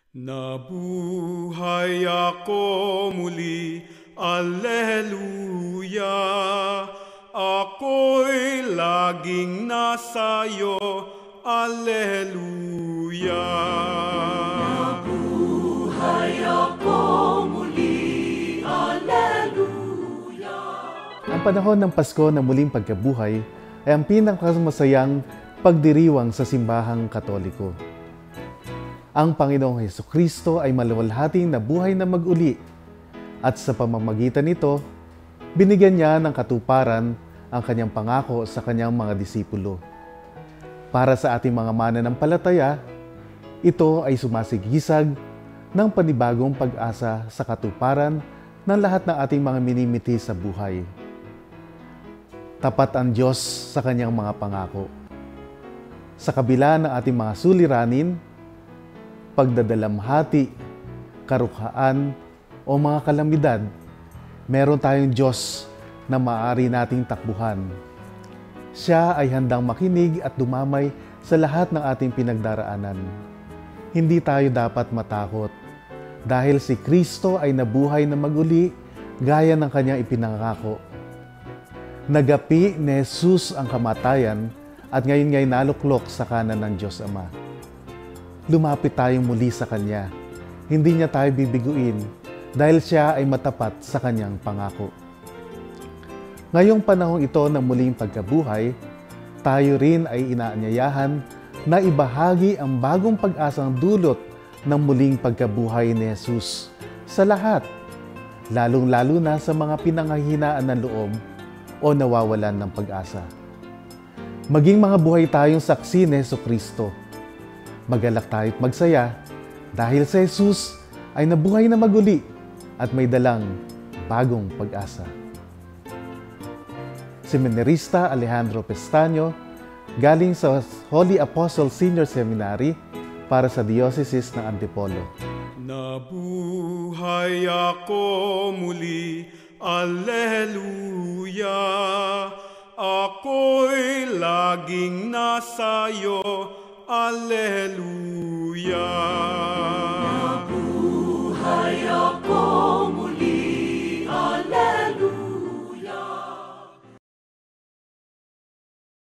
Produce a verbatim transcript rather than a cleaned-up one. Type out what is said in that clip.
Nabuhay ako muli, Alleluia. Ako'y laging nasa'yo, Alleluia. Nabuhay ako muli, Alleluia. Ang panahon ng Pasko na muling pagkabuhay ay ang pinakamasayang pagdiriwang sa simbahang Katoliko. Ang Panginoong Hesukristo ay maluwalhating nabuhay na mag-uli at sa pamamagitan nito, binigyan niya ng katuparan ang kanyang pangako sa kanyang mga disipulo. Para sa ating mga mananampalataya, ito ay sumasigisag ng panibagong pag-asa sa katuparan ng lahat ng ating mga minimiti sa buhay. Tapat ang Diyos sa kanyang mga pangako. Sa kabila ng ating mga suliranin, pagdadalamhati, karukhaan o mga kalamidad, meron tayong Diyos na maaari nating takbuhan. Siya ay handang makinig at dumamay sa lahat ng ating pinagdaraanan. Hindi tayo dapat matakot dahil si Kristo ay nabuhay na mag-uli gaya ng kanyang ipinangako. Nagapi ni Jesus ang kamatayan at ngayon nga'y naluklok sa kanan ng Diyos Ama. Lumapit tayong muli sa Kanya. Hindi niya tayo bibiguin dahil siya ay matapat sa kanyang pangako. Ngayong panahong ito ng muling pagkabuhay, tayo rin ay inaanyayahan na ibahagi ang bagong pag-asang dulot ng muling pagkabuhay ni Jesus sa lahat, lalong-lalo na sa mga pinanghihinaan ng loob o nawawalan ng pag-asa. Maging mga buhay tayong saksi ni Hesukristo. Magalak tayo at magsaya dahil si Jesus ay nabuhay na mag-uli at may dalang bagong pag-asa. Seminarista Alejandro Pestaño, galing sa Holy Apostle Senior Seminary para sa Diocese ng Antipolo. Nabuhay ako muli, Alleluia. Ako'y laging nasa'yo, Alleluia.